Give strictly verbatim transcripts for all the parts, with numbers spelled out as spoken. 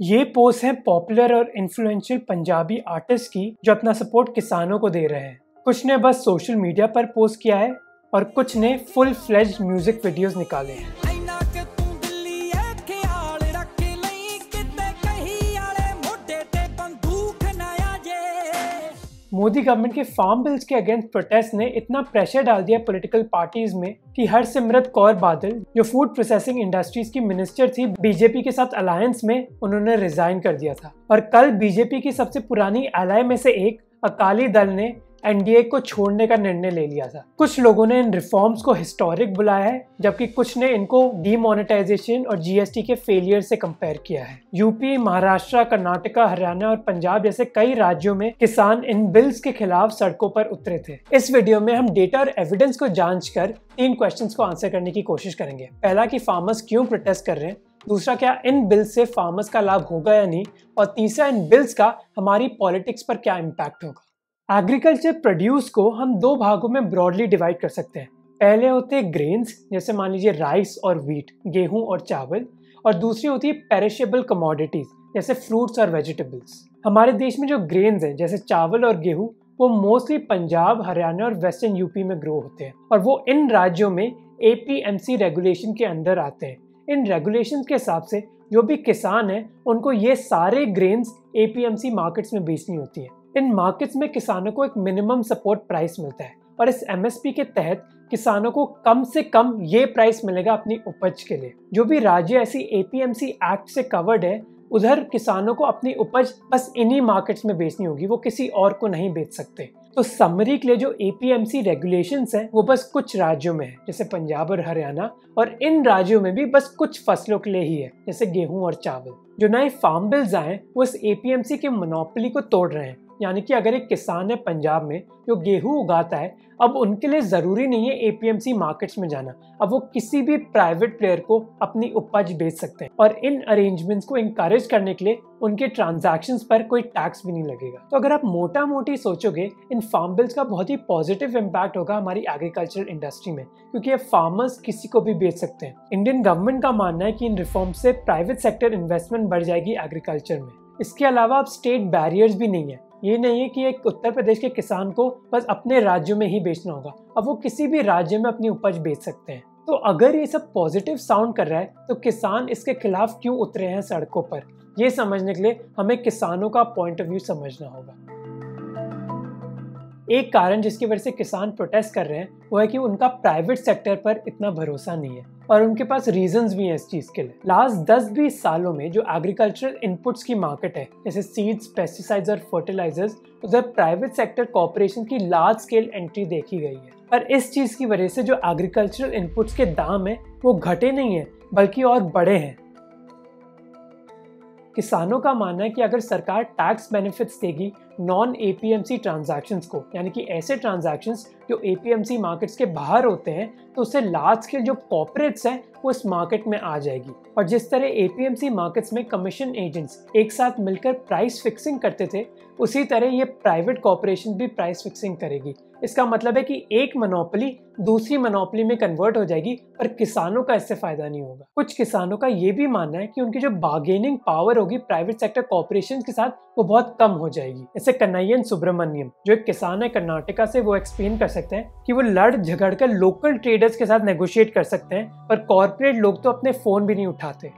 ये पोस्ट है पॉपुलर और इन्फ्लुएंशियल पंजाबी आर्टिस्ट की जो अपना सपोर्ट किसानों को दे रहे हैं। कुछ ने बस सोशल मीडिया पर पोस्ट किया है और कुछ ने फुल फ्लेज्ड म्यूजिक वीडियोस निकाले हैं। मोदी गवर्नमेंट के फार्म बिल्स के अगेंस्ट प्रोटेस्ट ने इतना प्रेशर डाल दिया पॉलिटिकल पार्टीज में कि हरसिमरत कौर बादल जो फूड प्रोसेसिंग इंडस्ट्रीज की मिनिस्टर थी, बीजेपी के साथ अलायंस में उन्होंने रिजाइन कर दिया था। और कल बीजेपी की सबसे पुरानी एलाय में से एक अकाली दल ने एनडीए को छोड़ने का निर्णय ले लिया था। कुछ लोगों ने इन रिफॉर्म्स को हिस्टोरिक बुलाया है, जबकि कुछ ने इनको डीमोनेटाइजेशन और जीएसटी के फेलियर से कंपेयर किया है। यूपी, महाराष्ट्र, कर्नाटका, हरियाणा और पंजाब जैसे कई राज्यों में किसान इन बिल्स के खिलाफ सड़कों पर उतरे थे। इस वीडियो में हम डेटा और एविडेंस को जांच कर तीन क्वेश्चंस को आंसर करने की कोशिश करेंगे। पहला कि फार्मर्स क्यों प्रोटेस्ट कर रहे हैं, दूसरा क्या इन बिल्स से फार्मर्स का लाभ होगा या नहीं, और तीसरा इन बिल्स का हमारी पॉलिटिक्स पर क्या इम्पैक्ट होगा। एग्रीकल्चर प्रोड्यूस को हम दो भागों में ब्रॉडली डिवाइड कर सकते हैं। पहले होते हैं ग्रेन्स, जैसे मान लीजिए राइस और व्हीट, गेहूं और चावल, और दूसरी होती है पेरिशेबल कमोडिटीज जैसे फ्रूट्स और वेजिटेबल्स। हमारे देश में जो ग्रेन्स हैं जैसे चावल और गेहूं, वो मोस्टली पंजाब, हरियाणा और वेस्टर्न यूपी में ग्रो होते हैं और वो इन राज्यों में एपीएमसी रेगुलेशन के अंदर आते हैं। इन रेगुलेशन के हिसाब से जो भी किसान है उनको ये सारे ग्रेन्स एपीएमसी मार्केट्स में बेचनी होती है। इन मार्केट्स में किसानों को एक मिनिमम सपोर्ट प्राइस मिलता है और इस एमएसपी के तहत किसानों को कम से कम ये प्राइस मिलेगा अपनी उपज के लिए। जो भी राज्य ऐसी एपीएमसी एक्ट से कवर्ड है, उधर किसानों को अपनी उपज बस इन्हीं मार्केट्स में बेचनी होगी, वो किसी और को नहीं बेच सकते। तो समरी के लिए जो एपीएमसी रेगुलेशंस हैं वो बस कुछ राज्यों में है, जैसे पंजाब और हरियाणा, और इन राज्यों में भी बस कुछ फसलों के लिए ही है, जैसे गेहूं और चावल। जो नए फार्म बिल्स आए वो इस एपीएमसी के मोनोपोली को तोड़ रहे हैं। यानी कि अगर एक किसान है पंजाब में जो गेहूं उगाता है, अब उनके लिए जरूरी नहीं है एपीएमसी मार्केट्स में जाना, अब वो किसी भी प्राइवेट प्लेयर को अपनी उपज बेच सकते हैं। और इन अरेंजमेंट्स को इंकरेज करने के लिए उनके ट्रांजैक्शंस पर कोई टैक्स भी नहीं लगेगा। तो अगर आप मोटा मोटी सोचोगे, इन फार्म बिल्स का बहुत ही पॉजिटिव इम्पैक्ट होगा हमारी एग्रीकल्चर इंडस्ट्री में, क्योंकि अब फार्मर्स किसी को भी बेच सकते हैं। इंडियन गवर्नमेंट का मानना है कि इन रिफॉर्म से प्राइवेट सेक्टर इन्वेस्टमेंट बढ़ जाएगी एग्रीकल्चर में। इसके अलावा अब स्टेट बैरियर्स भी नहीं है। ये नहीं है कि एक उत्तर प्रदेश के किसान को बस अपने राज्यों में ही बेचना होगा, अब वो किसी भी राज्य में अपनी उपज बेच सकते हैं। तो अगर ये सब पॉजिटिव साउंड कर रहा है तो किसान इसके खिलाफ क्यों उतरे हैं सड़कों पर, ये समझने के लिए हमें किसानों का पॉइंट ऑफ व्यू समझना होगा। एक कारण जिसकी वजह से किसान प्रोटेस्ट कर रहे हैं वो है कि उनका प्राइवेट सेक्टर पर इतना भरोसा नहीं है और उनके पास रीजंस भी हैं इस चीज के लिए। लास्ट दस बीस सालों में जो एग्रीकल्चरल इनपुट्स की मार्केट है, जैसे सीड्स, पेस्टिसाइड्स और फर्टिलाइजर्स, उधर प्राइवेट सेक्टर कॉर्पोरेशन की लार्ज स्केल एंट्री देखी गई है। पर इस चीज की वजह से जो एग्रीकल्चरल इनपुट्स के दाम है वो घटे नहीं है बल्कि और बढ़े हैं। किसानों का मानना है कि अगर सरकार टैक्स बेनिफिट्स देगी नॉन एपीएमसी ट्रांजैक्शंस को, यानी कि ऐसे ट्रांजैक्शंस जो एपीएमसी मार्केट्स के बाहर होते हैं, तो उससे लार्ज स्केल जो कॉर्पोरेट्स हैं वो इस मार्केट में आ जाएगी। और जिस तरह एपीएमसी मार्केट्स में कमीशन एजेंट्स एक साथ मिलकर प्राइस फिक्सिंग करते थे, उसी तरह ये प्राइवेट कॉर्पोरेशन भी प्राइस फिक्सिंग करेगी। इसका मतलब है कि एक मोनोपोली दूसरी मोनोपोली में कन्वर्ट हो जाएगी, पर किसानों का इससे फायदा नहीं होगा। कुछ किसानों का ये भी मानना है कि उनकी जो बार्गेनिंग पावर होगी प्राइवेट सेक्टर कॉर्पोरेशन के साथ वो बहुत कम हो जाएगी। जैसे कन्हैयन सुब्रमण्यम जो एक किसान है कर्नाटका से, वो एक्सप्लेन कर सकते हैं कि वो लड़ झगड़ कर लोकल ट्रेडर्स के साथ नेगोशिएट कर सकते हैं, पर कॉर्पोरेट लोग तो अपने फोन भी नहीं उठाते।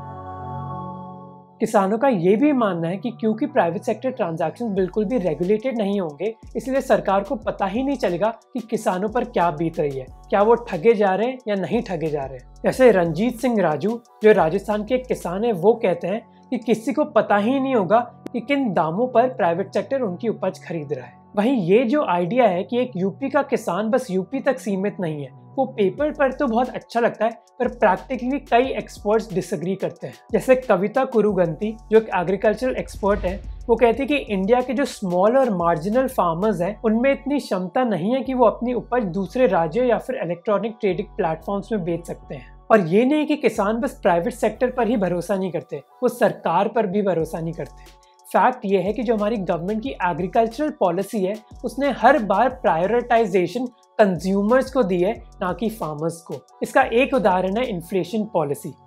किसानों का ये भी मानना है कि क्योंकि प्राइवेट सेक्टर ट्रांजैक्शंस बिल्कुल भी रेगुलेटेड नहीं होंगे, इसलिए सरकार को पता ही नहीं चलेगा कि किसानों पर क्या बीत रही है, क्या वो ठगे जा रहे हैं या नहीं ठगे जा रहे हैं। जैसे रंजीत सिंह राजू जो राजस्थान के एक किसान है, वो कहते हैं कि किसी को पता ही नहीं होगा कि किन दामों पर प्राइवेट सेक्टर उनकी उपज खरीद रहा है। वहीं ये जो आइडिया है कि एक यूपी का किसान बस यूपी तक सीमित नहीं है, वो पेपर पर तो बहुत अच्छा लगता है, पर प्रैक्टिकली कई एक्सपर्ट्स डिसएग्री करते हैं। जैसे कविता कुरुगंती जो एक एग्रीकल्चरल एक्सपर्ट है, वो कहती है कि इंडिया के जो स्मॉल और मार्जिनल फार्मर्स हैं उनमें इतनी क्षमता नहीं है कि वो अपनी उपज दूसरे राज्यों या फिर इलेक्ट्रॉनिक ट्रेडिंग प्लेटफॉर्म्स में बेच सकते हैं। और ये नहीं कि किसान बस प्राइवेट सेक्टर पर ही भरोसा नहीं करते, वो सरकार पर भी भरोसा नहीं करते। फैक्ट ये है कि जो हमारी गवर्नमेंट की एग्रीकल्चरल पॉलिसी है उसने हर बार प्रायोरिटाइजेशन कंज्यूमर्स को दी है, ना कि फार्मर्स को। इसका एक उदाहरण है इन्फ्लेशन पॉलिसी।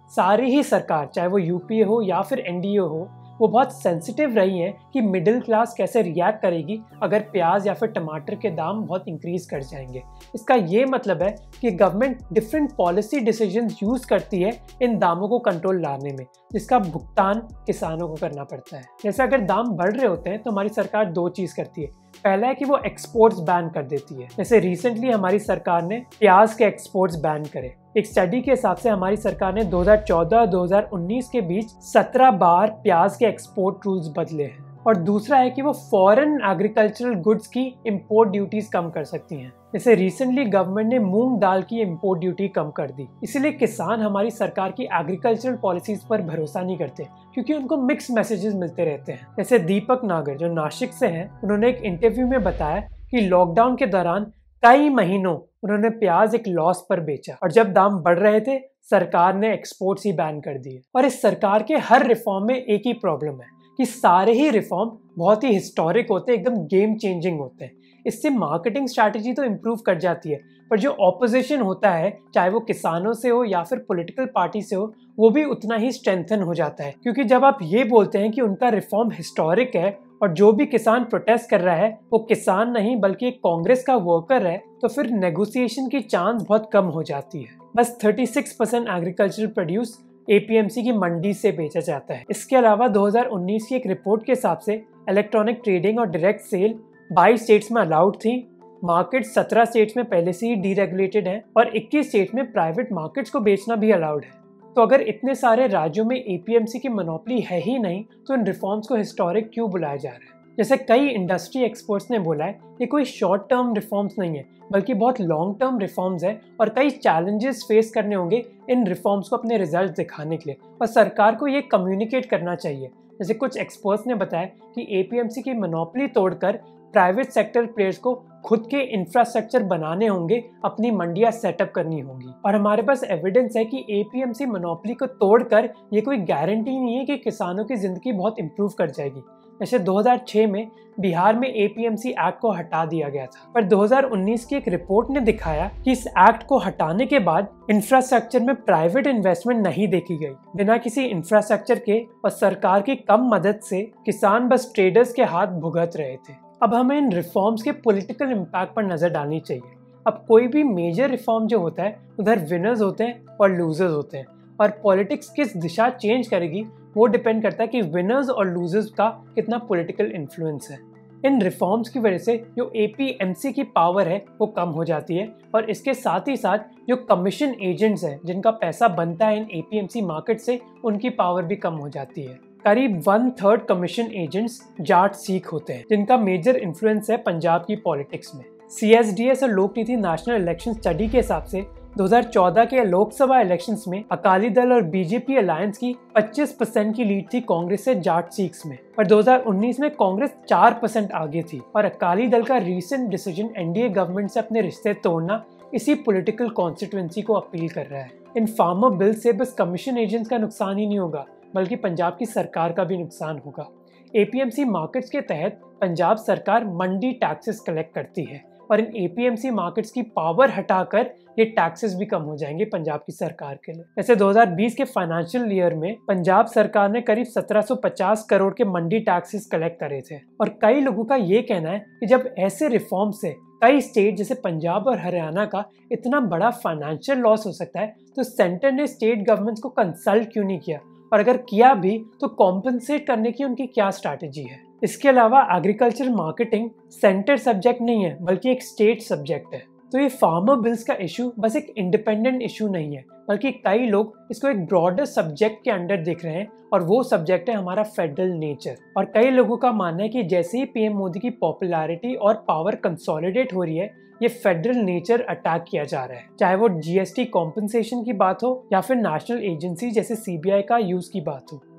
सारी ही सरकार, चाहे वो यूपीए हो या फिर एनडीए हो, वो बहुत सेंसिटिव रही हैं कि मिडिल क्लास कैसे रिएक्ट करेगी अगर प्याज या फिर टमाटर के दाम बहुत इंक्रीज कर जाएंगे। इसका ये मतलब है कि government different policy decisions use करती है इन दामों को कंट्रोल लाने में, जिसका भुगतान किसानों को करना पड़ता है। जैसे अगर दाम बढ़ रहे होते हैं तो हमारी सरकार दो चीज करती है। पहला है कि वो एक्सपोर्ट्स बैन कर देती है। जैसे रिसेंटली हमारी सरकार ने प्याज के एक्सपोर्ट्स बैन करे। एक स्टडी के हिसाब से हमारी सरकार ने दो हज़ार चौदह दो हज़ार उन्नीस के बीच सत्रह बार प्याज के एक्सपोर्ट रूल्स बदले हैं। और दूसरा है कि वो फॉरेन एग्रीकल्चरल गुड्स की इंपोर्ट ड्यूटीज कम कर सकती हैं। जैसे रिसेंटली गवर्नमेंट ने मूंग दाल की इंपोर्ट ड्यूटी कम कर दी। इसीलिए किसान हमारी सरकार की एग्रीकल्चरल पॉलिसीज पर भरोसा नहीं करते, क्योंकि उनको मिक्स मैसेजेस मिलते रहते हैं। जैसे दीपक नागर जो नासिक से हैं, उन्होंने एक इंटरव्यू में बताया कि लॉकडाउन के दौरान कई महीनों उन्होंने प्याज एक लॉस पर बेचा और जब दाम बढ़ रहे थे सरकार ने एक्सपोर्ट्स ही बैन कर दिए। और इस सरकार के हर रिफॉर्म में एक ही प्रॉब्लम है कि सारे ही रिफॉर्म बहुत ही हिस्टोरिक होते हैं, एकदम गेम चेंजिंग होते हैं। इससे मार्केटिंग स्ट्रैटेजी तो इम्प्रूव कर जाती है, पर जो ऑपोजिशन होता है, चाहे वो किसानों से हो या फिर पॉलिटिकल पार्टी से हो, वो भी उतना ही स्ट्रेंथन हो जाता है। क्योंकि जब आप ये बोलते हैं कि उनका रिफॉर्म हिस्टोरिक है और जो भी किसान प्रोटेस्ट कर रहा है वो किसान नहीं बल्कि एक कांग्रेस का वर्कर है, तो फिर नेगोशिएशन की चांस बहुत कम हो जाती है। बस छत्तीस परसेंट एग्रीकल्चरल प्रोड्यूस एपीएमसी की मंडी से बेचा जाता है। इसके अलावा दो हज़ार उन्नीस की एक रिपोर्ट के हिसाब से इलेक्ट्रॉनिक ट्रेडिंग और डायरेक्ट सेल बाईस स्टेट्स में अलाउड थी। मार्केट सत्रह स्टेट्स में पहले से ही डीरेगुलेटेड है और इक्कीस स्टेट्स में प्राइवेट मार्केट्स को बेचना भी अलाउड है। तो अगर इतने सारे राज्यों में एपीएमसी की मोनोपोली है ही नहीं, तो इन रिफॉर्म्स को हिस्टोरिक क्यों बुलाया जा रहा है? जैसे कई इंडस्ट्री एक्सपर्ट्स ने बोला है, ये कोई शॉर्ट टर्म रिफॉर्म्स नहीं है, बल्कि बहुत लॉन्ग टर्म रिफॉर्म्स है और कई चैलेंजेस फेस करने होंगे इन रिफॉर्म्स को अपने रिजल्ट दिखाने के लिए, और सरकार को ये कम्युनिकेट करना चाहिए। जैसे कुछ एक्सपर्ट्स ने बताया कि एपीएमसी की मोनोपोली तोड़कर प्राइवेट सेक्टर प्लेयर्स को खुद के इंफ्रास्ट्रक्चर बनाने होंगे, अपनी मंडियां सेटअप करनी होंगी। और हमारे पास एविडेंस है कि एपीएमसी मोनोपोली को तोड़कर ये कोई गारंटी नहीं है कि किसानों की जिंदगी बहुत इंप्रूव कर जाएगी। जैसे दो हज़ार छह में बिहार में एपीएमसी एक्ट को हटा दिया गया था, पर दो हज़ार उन्नीस की एक रिपोर्ट ने दिखाया कि इस एक्ट को हटाने के बाद इंफ्रास्ट्रक्चर में प्राइवेट इन्वेस्टमेंट नहीं देखी गई। बिना किसी इंफ्रास्ट्रक्चर के और सरकार की कम मदद से किसान बस ट्रेडर्स के हाथ भुगत रहे थे। अब हमें इन रिफॉर्म्स के पॉलिटिकल इम्पैक्ट पर नजर डालनी चाहिए। अब कोई भी मेजर रिफॉर्म जो होता है उधर विनर्स होते हैं और लूजर्स होते हैं, और पॉलिटिक्स किस दिशा चेंज करेगी वो डिपेंड करता है कि विनर्स और लूजर्स का कितना पॉलिटिकल इन्फ्लुएंस है। इन रिफॉर्म्स की वजह से जो एपीएमसी की पावर है वो कम हो जाती है, और इसके साथ ही साथ जो कमीशन एजेंट्स हैं जिनका पैसा बनता है इन एपीएमसी मार्केट से, उनकी पावर भी कम हो जाती है। करीब one third commission agents Jat Sikh होते हैं, जिनका मेजर इन्फ्लुएंस है पंजाब की पॉलिटिक्स में। सीएसडीएस और लोक नीति नेशनल इलेक्शन स्टडी के हिसाब से दो हज़ार चौदह के लोकसभा इलेक्शंस में अकाली दल और बीजेपी अलायंस की पच्चीस परसेंट की लीड थी कांग्रेस से जाट सीट्स में, पर दो हज़ार उन्नीस में कांग्रेस चार परसेंट आगे थी। और अकाली दल का रीसेंट डिसीजन एनडीए गवर्नमेंट से अपने रिश्ते तोड़ना इसी पॉलिटिकल कॉन्स्टिट्यूएंसी को अपील कर रहा है। इन फार्मर बिल से बस कमीशन एजेंट्स का नुकसान ही नहीं होगा, बल्कि पंजाब की सरकार का भी नुकसान होगा। एपीएमसी मार्केट्स के तहत पंजाब सरकार मंडी टैक्सेस कलेक्ट करती है, और इन एपीएमसी मार्केट्स की पावर हटाकर ये टैक्सेस भी कम हो जाएंगे पंजाब की सरकार के लिए। जैसे दो हज़ार बीस के फाइनेंशियल ईयर में पंजाब सरकार ने करीब सत्रह सौ पचास करोड़ के मंडी टैक्सेस कलेक्ट करे थे, और कई लोगों का ये कहना है कि जब ऐसे रिफॉर्म से कई स्टेट जैसे पंजाब और हरियाणा का इतना बड़ा फाइनेंशियल लॉस हो सकता है, तो सेंटर ने स्टेट गवर्नमेंट्स को कंसल्ट क्यों नहीं किया, और अगर किया भी तो कॉम्पनसेट करने की उनकी क्या स्ट्रैटेजी है। इसके अलावा एग्रीकल्चर मार्केटिंग सेंटर सब्जेक्ट नहीं है, बल्कि एक स्टेट सब्जेक्ट है। तो ये फार्मर बिल्स का इशू बस एक इंडिपेंडेंट इशू नहीं है, बल्कि कई लोग इसको एक ब्रॉडर सब्जेक्ट के अंडर देख रहे हैं, और वो सब्जेक्ट है हमारा फेडरल नेचर। और कई लोगों का मानना है कि जैसे ही पीएम मोदी की पॉपुलैरिटी और पावर कंसोलिडेट हो रही है, ये फेडरल नेचर अटैक किया जा रहा है, चाहे वो जीएसटी कॉम्पनसेशन की बात हो या फिर नेशनल एजेंसी जैसे सीबीआई का यूज की बात हो।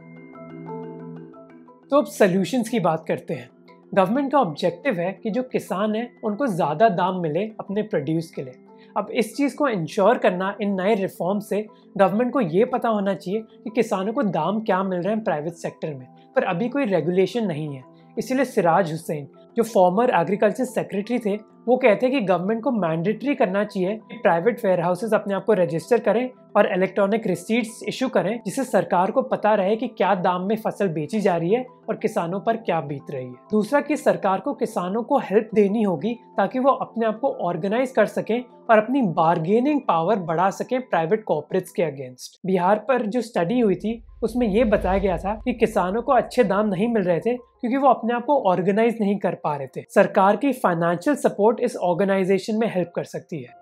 तो अब सॉल्यूशंस की बात करते हैं। गवर्नमेंट का ऑब्जेक्टिव है कि जो किसान हैं उनको ज़्यादा दाम मिले अपने प्रोड्यूस के लिए। अब इस चीज़ को इंश्योर करना इन नए रिफॉर्म से गवर्नमेंट को ये पता होना चाहिए कि किसानों को दाम क्या मिल रहे हैं प्राइवेट सेक्टर में, पर अभी कोई रेगुलेशन नहीं है। इसीलिए सिराज हुसैन जो फॉर्मर एग्रीकल्चर सेक्रेटरी थे, वो कहते हैं कि गवर्नमेंट को मैंडेटरी करना चाहिए कि प्राइवेट वेयर हाउसेज अपने आप को रजिस्टर करें और इलेक्ट्रॉनिक रिसीट्स इशू करें, जिससे सरकार को पता रहे कि क्या दाम में फसल बेची जा रही है और किसानों पर क्या बीत रही है। दूसरा कि सरकार को किसानों को हेल्प देनी होगी ताकि वो अपने आप को ऑर्गेनाइज कर सकें और अपनी बार्गेनिंग पावर बढ़ा सकें प्राइवेट कॉर्पोरेट्स के अगेंस्ट। बिहार पर जो स्टडी हुई थी उसमें ये बताया गया था कि किसानों को अच्छे दाम नहीं मिल रहे थे क्योंकि वो अपने आप को ऑर्गेनाइज नहीं कर पा रहे थे। सरकार की फाइनेंशियल सपोर्ट इस ऑर्गेनाइजेशन में हेल्प कर सकती है।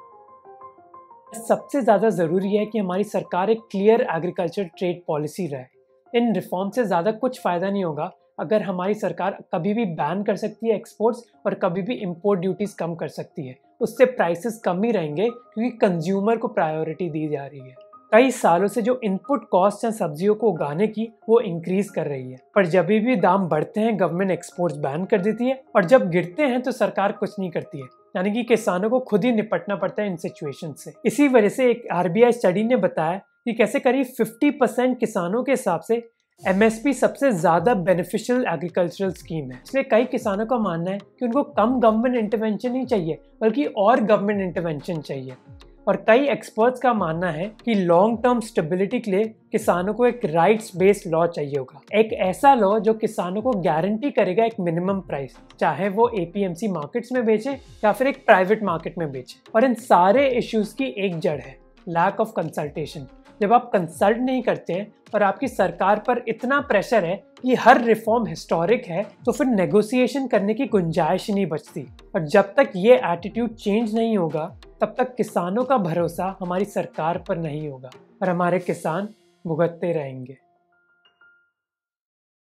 सबसे ज़्यादा ज़रूरी है कि हमारी सरकार एक क्लियर एग्रीकल्चर ट्रेड पॉलिसी रहे। इन रिफॉर्म से ज़्यादा कुछ फ़ायदा नहीं होगा अगर हमारी सरकार कभी भी बैन कर सकती है एक्सपोर्ट्स और कभी भी इंपोर्ट ड्यूटीज़ कम कर सकती है। उससे प्राइसेस कम ही रहेंगे क्योंकि कंज्यूमर को प्रायोरिटी दी जा रही है। कई सालों से जो इनपुट कॉस्ट हैं सब्जियों को उगाने की वो इंक्रीज कर रही है, पर जब भी दाम बढ़ते हैं गवर्नमेंट एक्सपोर्ट्स बैन कर देती है और जब गिरते हैं तो सरकार कुछ नहीं करती है। यानी कि किसानों को खुद ही निपटना पड़ता है इन सिचुएशन से। इसी वजह से एक आरबीआई स्टडी ने बताया कि कैसे करीब पचास परसेंट किसानों के हिसाब से एमएसपी सबसे ज्यादा बेनिफिशियल एग्रीकल्चरल स्कीम है। इसलिए कई किसानों का मानना है कि उनको कम गवर्नमेंट इंटरवेंशन नहीं चाहिए बल्कि और गवर्नमेंट इंटरवेंशन चाहिए। और कई एक्सपर्ट्स का मानना है कि लॉन्ग टर्म स्टेबिलिटी के लिए किसानों को एक राइट्स बेस्ड लॉ चाहिए होगा, एक ऐसा लॉ जो किसानों को गारंटी करेगा एक मिनिमम प्राइस, चाहे वो एपीएमसी मार्केट्स में बेचे या फिर एक प्राइवेट मार्केट में बेचे। और इन सारे इश्यूज की एक जड़ है लैक ऑफ कंसल्टेशन। जब आप कंसल्ट नहीं करते हैं और आपकी सरकार पर इतना प्रेशर है कि हर रिफॉर्म हिस्टोरिक है तो फिर नेगोशिएशन करने की गुंजाइश ही नहीं बचती। और जब तक ये एटीट्यूड चेंज नहीं होगा तब तक किसानों का भरोसा हमारी सरकार पर नहीं होगा और हमारे किसान भुगतते रहेंगे।